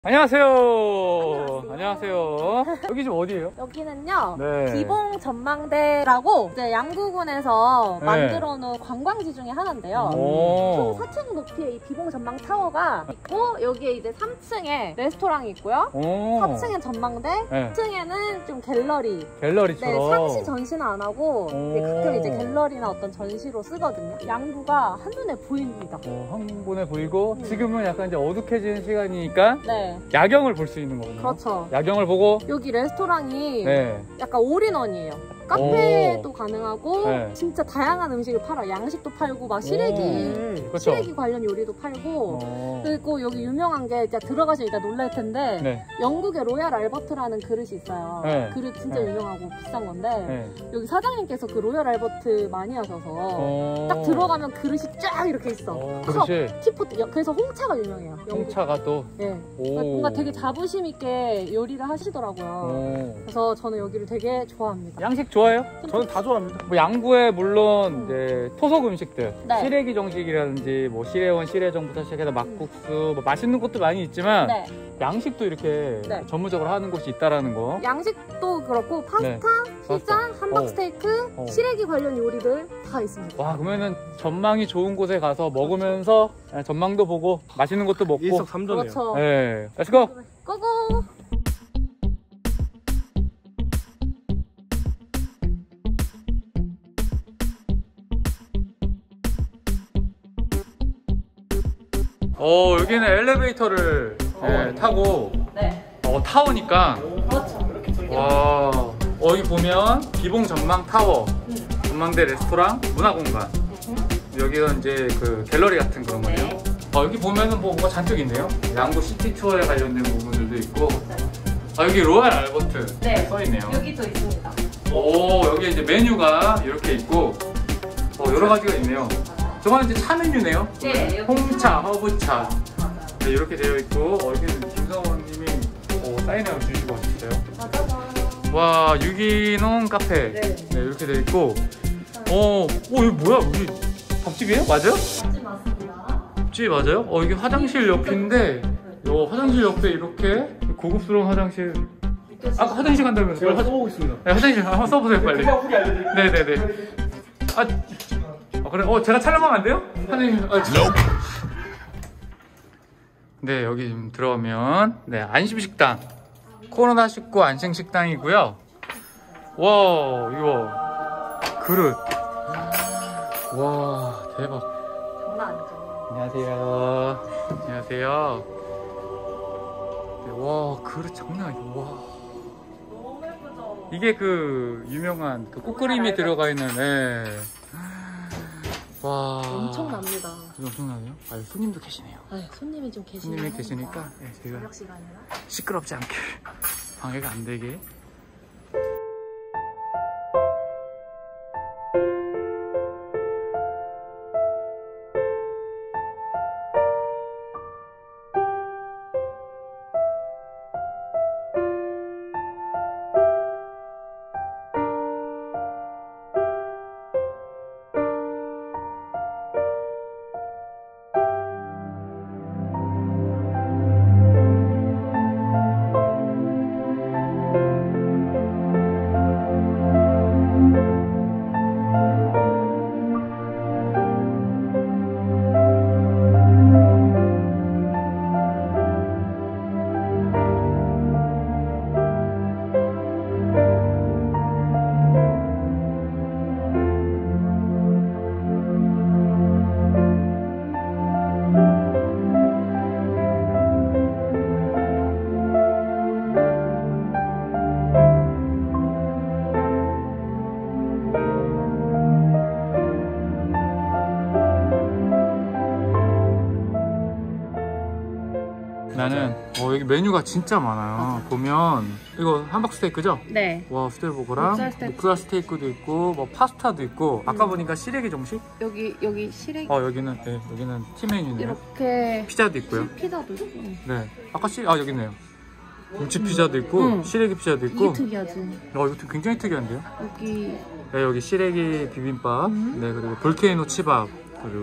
안녕하세요. 안녕하세요. 여기 좀 어디예요? 여기는요, 네. 비봉 전망대라고 이제 양구군에서 네. 만들어 놓은 관광지 중에 하나인데요. 총 4층 높이의 이 비봉 전망 타워가 있고, 여기에 이제 3층에 레스토랑이 있고요. 4층엔 전망대, 네. 4층에는 좀 갤러리. 갤러리처럼. 네, 상시 전시는 안 하고 이제 가끔 이제 갤러리나 어떤 전시로 쓰거든요. 양구가 한눈에 보입니다. 한 번에 보이고 지금은 약간 이제 어둑해지는 시간이니까 네. 야경을 볼 수 있는 거군요. 그렇죠. 야경을 보고 여기 레스토랑이 네. 약간 올인원이에요. 카페도 가능하고 네. 진짜 다양한 음식을 팔아요. 양식도 팔고 막 시래기 그렇죠. 시래기 관련 요리도 팔고 그리고 여기 유명한 게 이제 들어가시면 일단 놀랄 텐데 네. 영국의 로얄 알버트라는 그릇이 있어요. 네. 그릇 진짜 네. 유명하고 비싼 건데 네. 여기 사장님께서 그 로얄 알버트 많이 하셔서 딱 들어가면 그릇이 쫙 이렇게 있어. 그릇이 티포트. 그래서 홍차가 유명해요. 영국. 홍차가 또 네. 그러니까 뭔가 되게 자부심 있게 요리를 하시더라고요. 그래서 저는 여기를 되게 좋아합니다. 양식 좋아해요? 저는 다 좋아합니다. 뭐 양구에 물론 이제 토속 음식들, 네. 시래기 정식이라든지 뭐 시래원, 시래정부터 시작해서 막국수, 뭐 맛있는 것도 많이 있지만 네. 양식도 이렇게 네. 전문적으로 하는 곳이 있다라는 거. 양식도 그렇고 파스타, 네. 피자, 함박 스테이크, 시래기 관련 요리들 다 있습니다. 와, 그러면은 전망이 좋은 곳에 가서 먹으면서 전망도 보고 맛있는 것도 먹고. 일석삼조네요. 그렇죠. 네, 렛츠고! 고고! 여기는 엘리베이터를 타고 네. 타워니까 그렇죠. 와, 여기 보면 비봉 전망 타워, 전망대 레스토랑, 문화공간. 여기가 이제 그 갤러리 같은 그런 거네요. 네. 여기 보면은 뭐가 잔뜩 있네요. 양구 시티 투어에 관련된 부분들도 있고. 여기 로얄 알버트 네. 써있네요. 여기도 있습니다. 여기 이제 메뉴가 이렇게 있고 여러 가지가 있네요. 저거는 이제 차 메뉴네요. 네. 홍차, 허브차. 네, 이렇게 되어 있고 여기는 김성원님이 사인을 주시고 하셨어요. 와, 유기농 카페. 네. 네, 이렇게 되어 있고. 여기 뭐야? 여기 밥집이에요? 맞아요? 맞지 맞습니다. 밥집이 맞아요? 이게 화장실 옆인데 화장실 옆에 이렇게 고급스러운 화장실. 아까 화장실 간다면서 제가 써보고 있습니다. 네, 화장실 한번 써보세요 빨리. 후기 알려드릴게요. 네네네. 그래? 제가 촬영하면 안 돼요? 화장실. 네, 여기 좀 들어오면 안심식당, 코로나19 안심식당이고요. 와, 이거 그릇. 와, 대박. 장난 아니죠. 안녕하세요. 안녕하세요. 네, 와, 그릇 장난 아니다. 와. 너무 예쁘죠? 이게 그 유명한 그 꽃그림이 들어가 있는. 와, 엄청납니다. 엄청나네요. 손님도 계시네요. 손님이 좀 계시네요. 손님이 계시니까 제가 저녁 시간이라. 시끄럽지 않게 방해가 안 되게. 나는 여기 메뉴가 진짜 많아요. 보면 이거 함박 스테이크죠? 네. 와, 수제버거랑 목살 스테이크도 있고 뭐 파스타도 있고 아까 보니까 시래기 정식? 여기 시래기 여기는 여기는 팀 메뉴네요. 이렇게 피자도 있고요. 피자도 있고. 네, 아까 여기 있네요. 김치 피자도 있고 시래기 피자도 있고. 이게 특이하지. 이거 굉장히 특이한데요? 여기 네, 여기 시래기 비빔밥, 네, 그리고 볼케이노 치밥, 그리고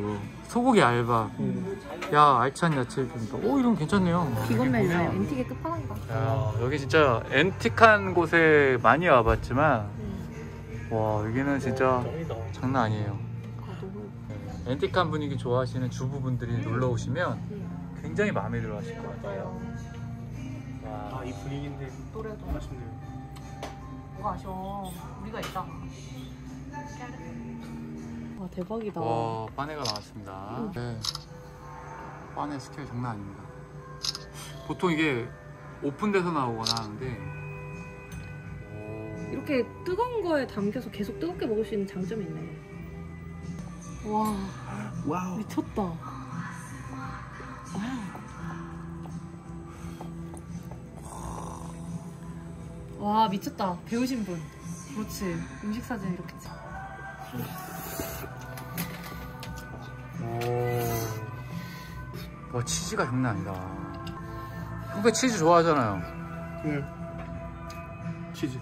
소고기 알밥. 야, 알찬 야채 비빔밥. 오, 이런 거 괜찮네요. 기본 여기 메뉴예요. 보면, 앤틱의 끝판왕이다. 야, 여기 진짜 앤틱한 곳에 많이 와봤지만 와, 여기는 진짜 장난 아니에요. 네, 앤틱한 분위기 좋아하시는 주부분들이 놀러 오시면 굉장히 마음에 들어 하실 것 같아요. 와, 이 분위기인데 노래도 아쉽네요. 뭐가 아쉬워. 우리가 있잖아. 와, 대박이다. 와, 빠네가 나왔습니다. 네. 빠네 스케일 장난 아닙니다. 보통 이게 오픈돼서 나오거나 하는데 이렇게 뜨거운 거에 담겨서 계속 뜨겁게 먹을 수 있는 장점이 있네. 와, 와우. 미쳤다. 와, 미쳤다. 배우신 분. 그렇지. 음식 사진 이렇게 찍어. 와, 치즈가 장난 아니다. 후배 치즈 좋아하잖아요. 네. 치즈.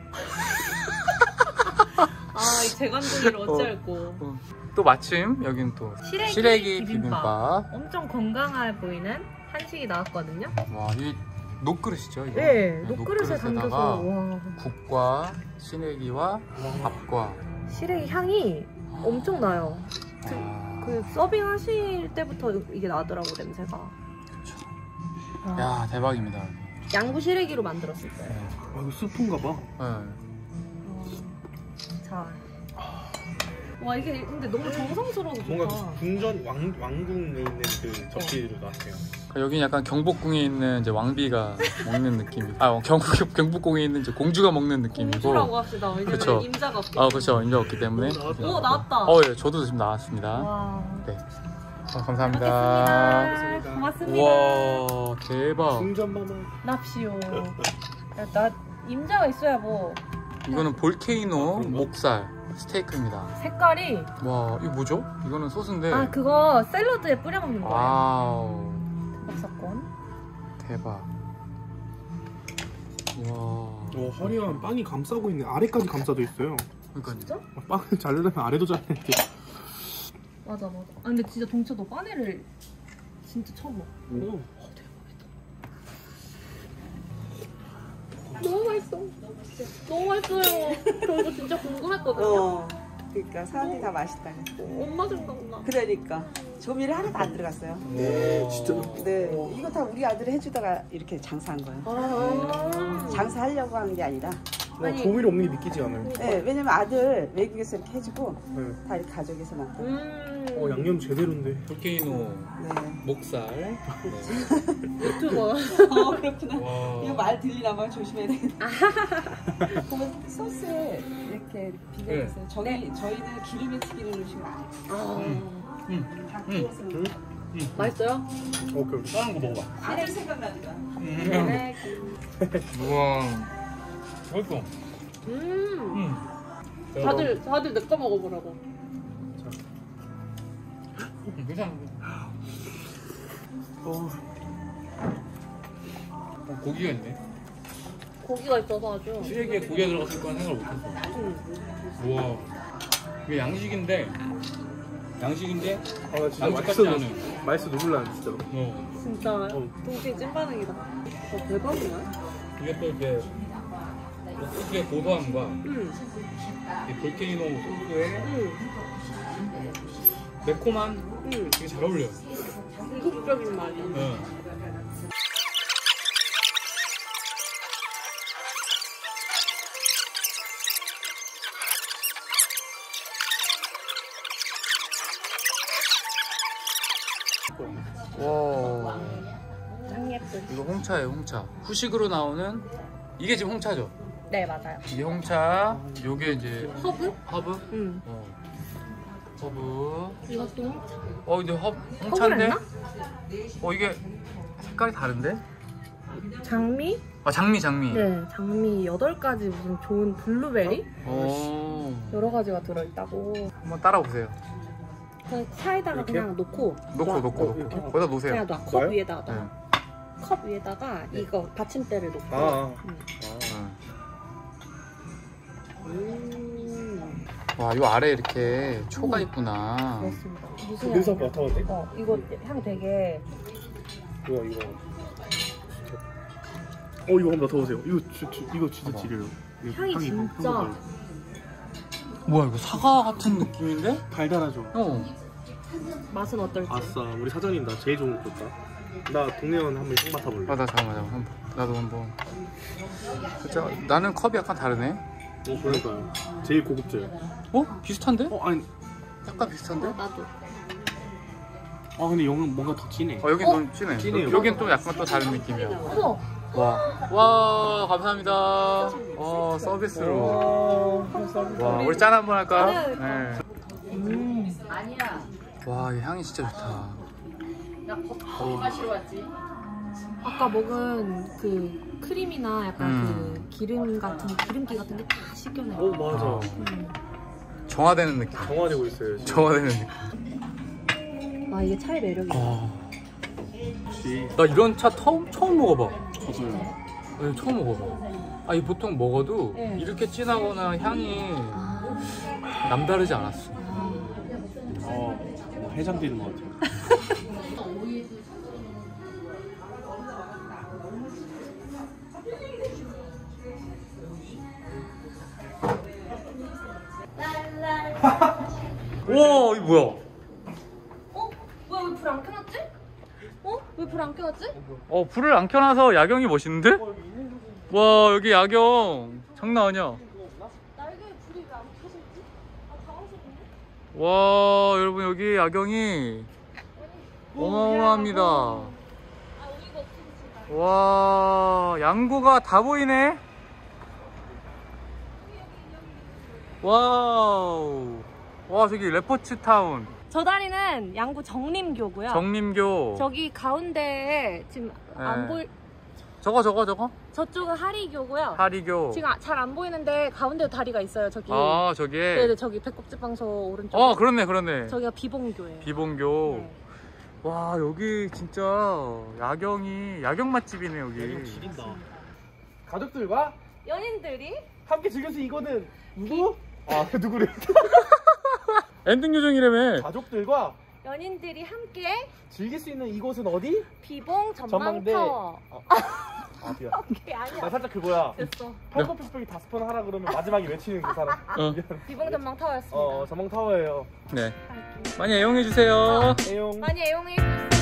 아, 이 재간둥이를 어찌할꼬. 또 마침 여긴 또 시래기 비빔밥. 엄청 건강해 보이는 한식이 나왔거든요. 와, 이 녹그릇이죠? 이거? 네, 녹그릇에 녹그릇에다가 담겨서. 와. 국과 시래기와 밥과 시래기 향이 엄청 나요. 아, 그 서빙 하실 때부터 이게 나더라고, 냄새가. 와. 야, 대박입니다. 양구 시래기로 만들었을 거예요. 네. 아, 이거 스프인가 봐. 자. 와, 이게 근데 너무 정성스러워서 뭔가 좋다. 궁전 왕궁에 있는 그 접시로 나왔어요. 여긴 약간 경복궁에 있는 이제 왕비가 먹는 느낌. 아, 경복궁에 있는 이제 공주가 먹는 느낌이고. 공주라고 합시다. 왜냐면 그쵸. 임자가 없기 아, 그렇죠. 인자 없기 때문에. 오, 나왔다. 예, 저도 지금 나왔습니다. 와. 네. 감사합니다. 먹겠습니다. 고맙습니다. 우와, 대박. 궁전마마. 납시오. 야, 나 임자가 있어야 뭐. 이거는 볼케이노 목살 스테이크입니다. 색깔이. 와, 이거 뭐죠? 이거는 소스인데. 아, 그거 샐러드에 뿌려 먹는 거예요. 와우, 대박 사건. 대박. 와. 오, 화려한 빵이 감싸고 있네. 아래까지 감싸져 있어요. 그러니까 진짜? 빵을 자르려면 아래도 잘라야 돼. 맞아, 맞아. 아, 근데 진짜 동체 너 빠네를 진짜 처음 먹어. 오. 대박이다. 너무 맛있어. 너무 맛있어요. 저 이거 진짜 궁금했거든요. 그러니까 사람들이 다 맛있다네. 엄마 생각나. 그러니까 조미료 하나도 안 들어갔어요. 네, 진짜. 네, 이거 다 우리 아들이 해주다가 이렇게 장사한 거예요. 아. 장사하려고 한 게 아니라. 아니. 조미료 없는 게 믿기지 않아요. 네, 왜냐면 아들 외국에서 이렇게 해주고 네. 다 이렇게 가족에서 먹고. 양념 제대로인데. 볼케이노 네. 목살. 유튜버. 그렇구나. 와. 이거 말 들리나 봐. 조심해야 되겠다. 보면 소스에 이렇게 비벼주세요. 저희는 기름에 튀기는 음식을 안 해요. 다 구워서. 맛있어요? 오케이. 다른 거 먹어봐. 아들 생각나니까. 네. 우와. 맛있어. 다들 내 거 먹어보라고. 괜찮은데? 어, 고기가 있네. 고기가 있어서 아주. 시래기에 고기가 들어갔을 거는 생각을 못했어. 우와. 이게 양식인데 아, 나 진짜 양식 같지 맛있어. 않은. 맛있어 눈물 나는 진짜로. 진짜 동생 찐반응이다. 대박이네. 이게 또 이제 소스의 고소함과 응. 이 볼케이노 소스의 응. 매콤한 응. 되게 잘 어울려요. 중국적인 맛이야. 네. 와, 짱 예쁜. 이거 홍차예요, 홍차. 후식으로 나오는 이게 지금 홍차죠? 네, 맞아요. 이게 홍차, 요게 이제 허브? 허브? 응. 허브. 이것도 홍차. 근데 허브를 홍차인데? 했나? 이게 색깔이 다른데? 장미? 아, 장미. 네, 장미 8가지 무슨 좋은 블루베리? 오. 여러 가지가 들어있다고. 한번 따라보세요. 그냥 차에다가 이렇게? 그냥 놓고 놓고. 이렇게? 거기다 놓으세요. 그냥 놔. 컵 놔요? 위에다가 네. 놔. 컵 위에다가 이거 받침대를 놓고. 아. 응. 네. 와, 이 아래 이렇게 초가 있구나. 그렇습니다. 냄새 한번 맡아봐도 돼? 이거 향 되게. 뭐야 이거? 이거 한번 맡아보세요. 이거 진짜 지려요. 향이 진짜. 뭐야, 이거 사과 같은 느낌인데? 달달하죠. 맛은 어떨지. 아싸, 우리 사장님 나 제일 좋은 거 줬다. 나 동네원 한번 향 맡아볼래? 나 잠깐만. 나도 한번. 진짜 나는 컵이 약간 다르네. 그러니까요. 제일 고급져요. 비슷한데? 아니. 약간 비슷한데? 나도. 근데 여긴 뭔가 더 진해. 여긴 좀 진해. 진해요. 여긴 또 약간 또 다른 느낌이야. 어머. 와, 감사합니다. 서비스로. 와, 우리 짠 한번 할까요? 네. 아니야. 와, 이 향이 진짜 좋다. 나 커피 마시러 왔지. 아까 먹은 그 크림이나 약간 그 기름기 같은 게 다 씻겨내. 맞아. 정화되는 느낌. 정화되고 있어요. 지금. 정화되는 느낌. 이게 차의 매력이야. 역시. 나 이런 차 처음 먹어봐. 저도요. 네, 처음 먹어봐. 이 보통 먹어도 네. 이렇게 진하거나 향이 남다르지 않았어. 해장되는 것 같아요. 우와, 이거 뭐야? 뭐야, 왜 불 안 켜놨지? 왜 불 안 켜놨지? 불을 안 켜놔서 야경이 멋있는데? 와, 여기 야경 장난 아니야. 날개에 불이 왜 안 켜졌지? 당황스럽네. 와, 여러분 여기 야경이 어마어마합니다. 어이가 없어. 와, 양구가 다 보이네. 와우. 와, 저기 레포츠 타운. 저 다리는 양구 정림교고요. 정림교. 저기 가운데에 지금 안 보일. 저거. 저쪽은 하리교고요. 하리교. 지금 잘 안 보이는데 가운데 다리가 있어요. 저기. 저기에. 네네, 저기 백곡지방소 오른쪽. 그렇네. 저기가 비봉교예요. 비봉교. 네. 와, 여기 진짜 야경 맛집이네 여기. 지린다. 가족들과 연인들이 함께 즐길 수 이거는 누구? 누구래? 엔딩 요정이라며. 가족들과 연인들이 함께 즐길 수 있는 이곳은 어디? 비봉 전망타워. 미안. 그게 아니야. 나 살짝 그거야. 됐어. 펄커피플이 5번 하라 그러면 마지막에 외치는 그 사람. 비봉 전망타워였습니다. 전망타워예요. 네. 많이 애용해 주세요. 애용. 많이 애용해 주세요.